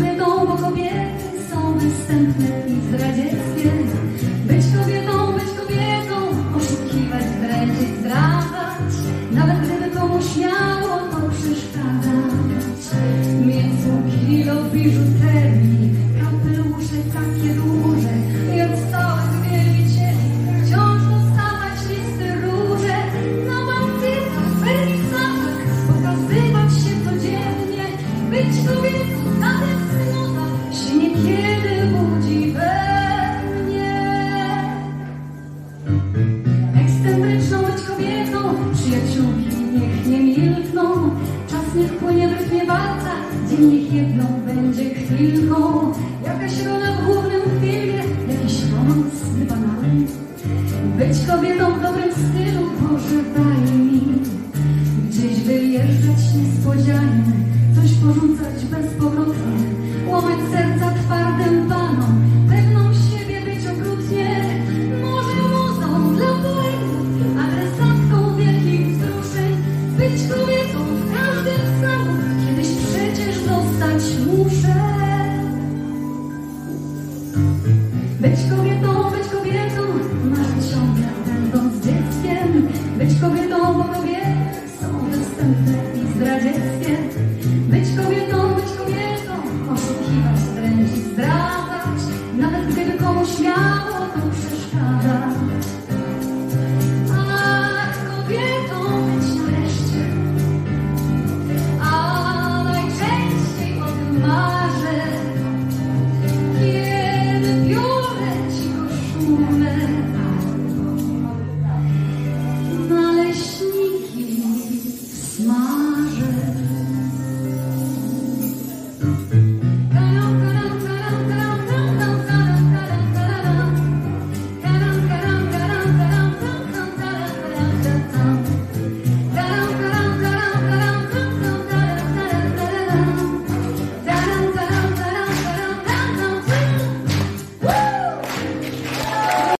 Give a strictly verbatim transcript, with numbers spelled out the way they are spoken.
kobietą, bo kobiety są występne i zdradzieckie. Być kobietą, być kobietą, oszukiwać, będzie zdradzać, nawet gdyby komuś miało to przeszkadzać. Mieć kilo biżuterii, kapelusze takie duże, jak całych wielbicieli, wciąż dostawać listy róże, na bałtykach, wernisach, pokazywać się codziennie. Być kobietą, ta tęsknota się niekiedy budzi we mnie. Ekscentryczną być kobietą, przyjaciółki niech nie milkną, czas niech płynie w rytmie walca, dzień niech jedną będzie chwilką. Jakaś rola w głównym filmie, jakiś romans banalny. Być kobietą w dobrym stylu, Boże daj mi gdzieś wyjeżdżać niespodzianie, coś porzucać.